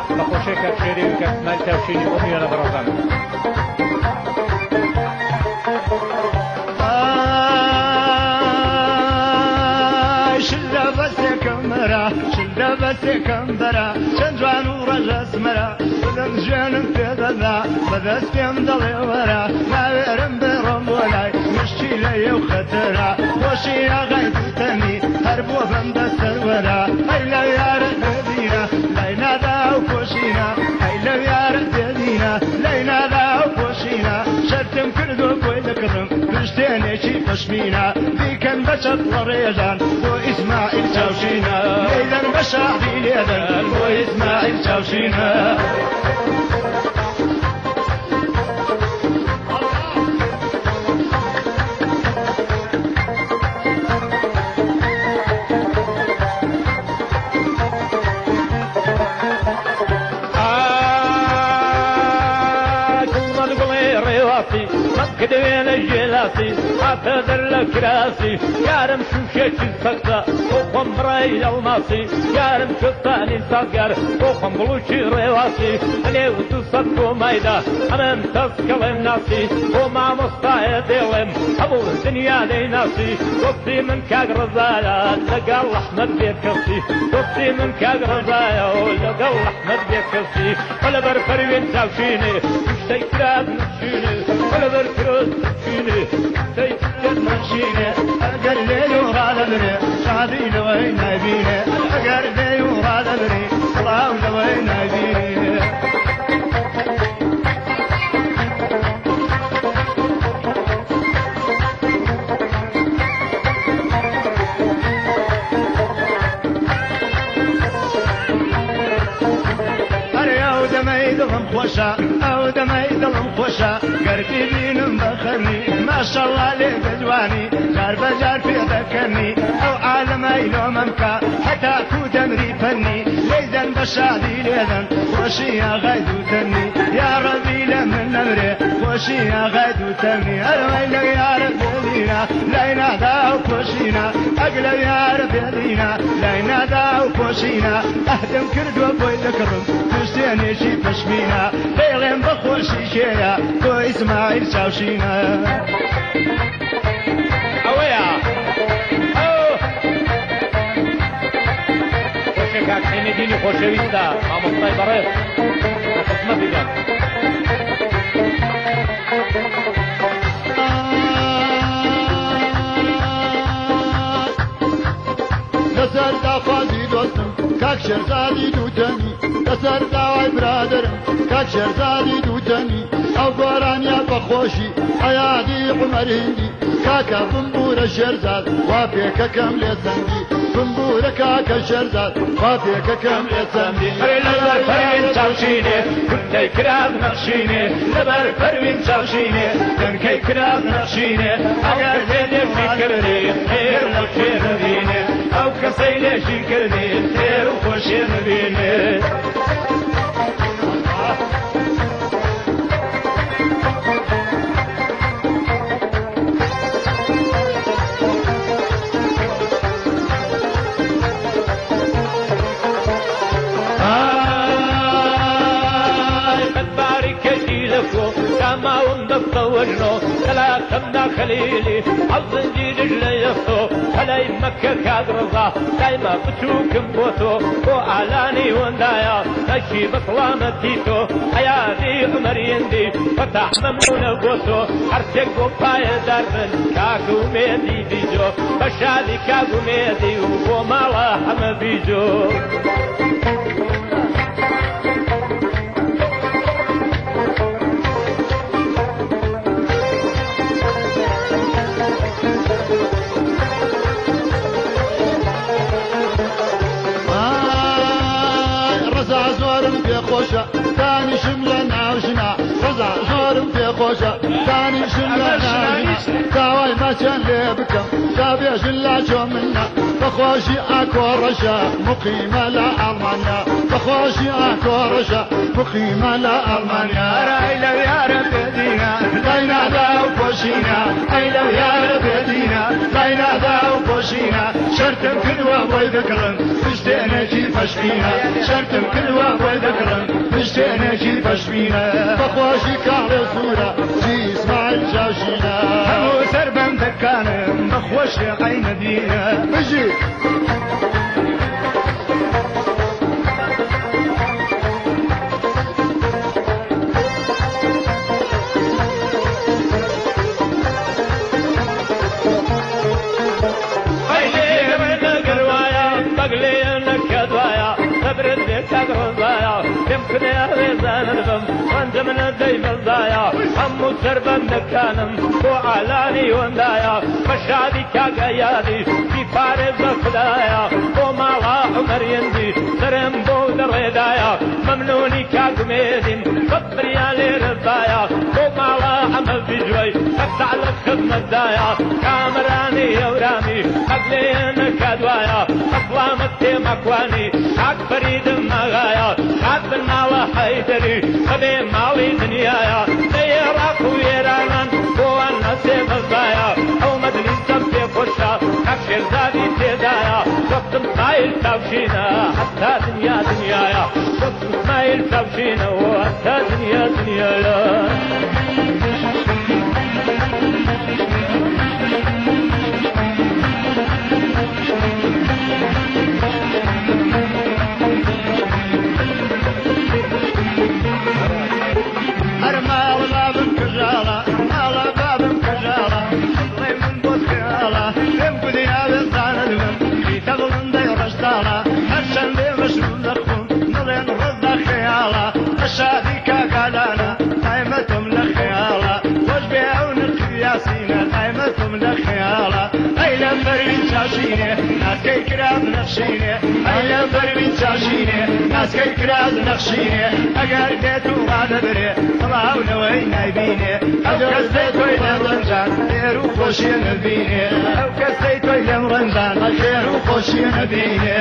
بخوشي كشيري وكسمال توشيني أمي أنا برزان شلة بس كمرة شلة بس كمبرة شنجوان ورجع سمرة بدن جان تدلا بدا سكم ضلي ورا ما يرم برم ولاي مشي لي وخطرة وشي يا غيب تمي هربو بندس ورا هيلا يا ردينا لينا ذا وكوشينا هيلا يا ردينا لينا ذا وكوشينا شرتم كردو بويدكرم بشتيني شي فشمينا ذي كان بشر وريجان وإسماعيل شاوشينا إذا بشعبي ليدن وإسماعيل شاوشينا كدوين الجلاسي أتدر لك راسي يارم شوشيش السكتة وخم راي الماسي يارم شطاني السكر وخم بلوشي رواسي أنا وتصدقوا مايدا أمام تسكلم ناسي ومع مصطايا ديلم أبو الدنيا دي ناسي وقتي من كاق رزايا لقال أحمد بيكسي وقتي من كاق رزايا لقال أحمد بيكسي ولا برفروين تاوشيني مشتي كراب نفشيني ولا برفروين تاوشيني سيد مشيني أقر لي ورا دبري شعبي لوين نبيني أقر لي ورا دبري الله لوين نبيني خوشا او دمي دلم خوشا قربي بينم بخرني ما شاء الله عليك جواني جار بجار في ذكرني او عالم ايلو ممكا حتى كو دمري فني ليزن بشادي ليزن خوشي يا غيدو تني يا ربي لمن نمري خوشي يا غيدو تني ارويلك يا ربي دينا لينا داو خوشينا اقلب يا ربي دينا لينا داو خوشينا اهدم كردو بوي ذكرم تشتيني شي فشمينا ليلين بخوشي شيا بو اسماعيل شاوشينا اويا او خوشي كاك حيني ديني خوشي ويستا ما مصطاي بريض وقسمة في جان لسر دافازي دوستم كاك شرزادي دوتني لسر داوي برادرم كاك شرزادي دوتني او قرانيا بخوشي حيادي عمر هندي كاكا بنبور الشرزاد وافيك كم لسندي بنبور كاكا الشرزاد وافيك كم لسندي لبر فروين شاوشيني كنتي كراب نقشيني لبر فروين شاوشيني كنتي كراب نقشيني اگر زيني فكرني خير وخشي نبيني او كسيلي شكرني خير وخشي نبيني كما وندفورنو كلا كمنا خليلي الزنجير اللي يخو خلي مكة كادرزا دايما بتشوكم بوتو وعلاني وندايا نشي بطلامة تيتو حياتي عمر يندي فتح ممنون بوتو حرتك وباية داربن كاكو ميدي بيجو بشادي كاكو ميدي ومالا حم بيجو ثاني شملنا وشنا رزع زورم في خوشة ثاني شملنا وشنا تاوي ما كان لبكم شابي شلا شو منا بخوشي اكو رشا مقيمة لا ألمانيا بخوشي اكو رشا مقيمة لا ألمانيا رايلو يا رب دينا لينا ذا وفوشينا ايلو يا رب دينا لينا ذا وفوشينا شرتم كلوا بوي ذكرن مشتانا كيف اشبينا شرتم كلوا بوي ذكرن مشتانا كيف اشبينا بخواشي كعلى صورة جي اسمع الجاشينا همو سربم دكانا بخواشي عين دينا بجي يمكن يا ريزان البم وانت من الديم الضايا همو سربا مكانم وعلاني وندايا مشادي كاقيادي في فارز خدايا وما عمر يندي سرم بود الردايا ممنوني كاقميدين صبر يا لرضايا وما عمل في جوي قطع لك خدمة دايا كامراني يا ورامي قبلين كادوايا اقوامتي مكواني حق فريد مغايا حق المال حيدري خبي مالي دنيايا سيراك ويرانان وانا سيب الضايا او مدني سبتي خشا اكشر زادي تدايا وقت مايل تابشينا حتى دنيا دنيايا وقت مايل تابشينا وحتى دنيا دنيايا شاديكا قالانا قايمتهم لخيالا وش بيعون القياسين قايمتهم لخيالا ايلا برمين شاشيني ناس كي كراد نخشيني ايلا برمين شاشيني ناس كي كراد نخشيني اقار ديتو غادا بري طلعوا نوين نايبيني او كسيت ويلم رنجان خير وخوشي نبيني او كسيت ويلم رنجان خير وخوشي نبيني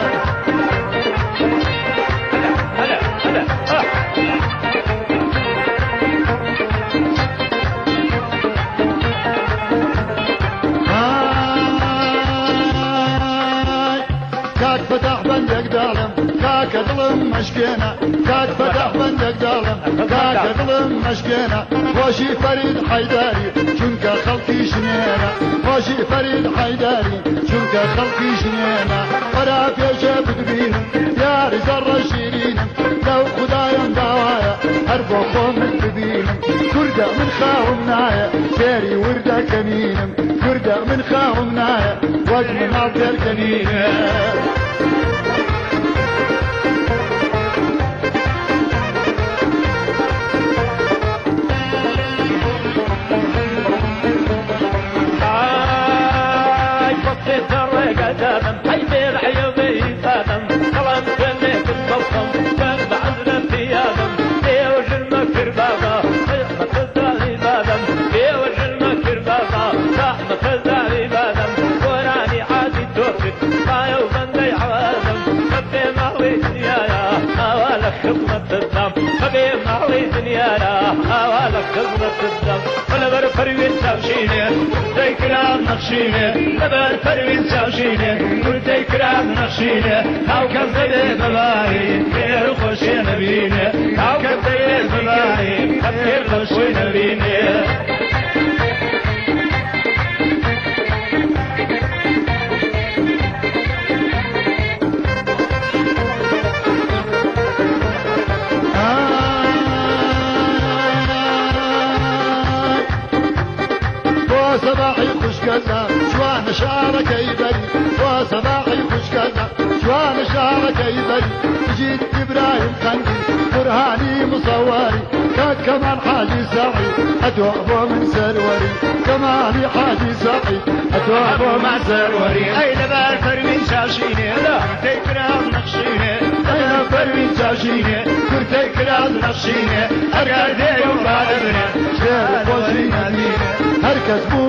كاك فتح بندق دالم كاك ظلم مشكينا كاك فتح بندق دالم كاك ظلم مشكينا خوشي فريد حيداري چونك خلقي شنينا خوشي فريد حيداري چونك خلقي شنينا ورا بيشا بدبينم يا رزر شيرينم لو خدايم دوايا هربو خوم تبينم كردة من خاومنايا سيري وردة كمينم كردة من خاومنايا وجه ناطر كمينم خدمة الدم خبي مالي دنيانا حوالك خدمة الدم ولا بر فروين سامشيني قلتي كرام نخشيني لبر فروين سامشيني قلتي كرام نخشيني هاو كان زيد بباي خير وخوشي نبيني هاو كان زيد بباي خير وخوشي نبيني صباحي خوش كذا شوان شعرك يبري وصباحي خوش كذا شوان شعرك يبري جيت ابراهيم قندي برهاني مصوري كمان حاجي سعي ادوابه من سروري كمان حاجي سعي ادوابه من سروري اي لبال فرمين شاشيني كرتي كراد نقشيني اي فرمين شاشيني كرتي كراد نقشيني ارقى ديو بعد ابني شير خوشي ناديني هركز